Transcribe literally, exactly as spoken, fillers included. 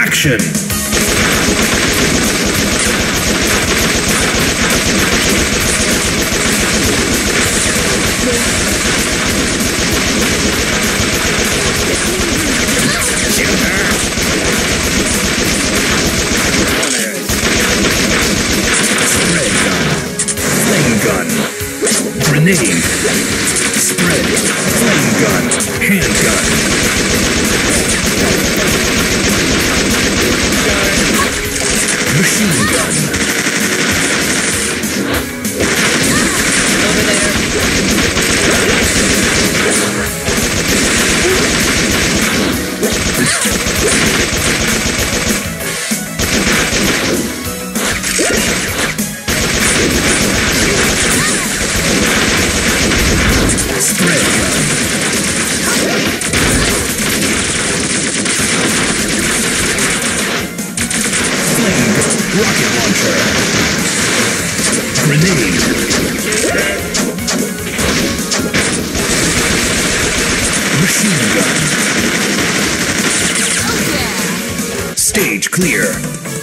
Action! Spread gun. Flame gun. Grenade. Spread. Flame gun. Handgun. Machine gun. Over there. Spread gun. Flame gun. Rocket launcher. Grenade. Machine gun. Stage clear.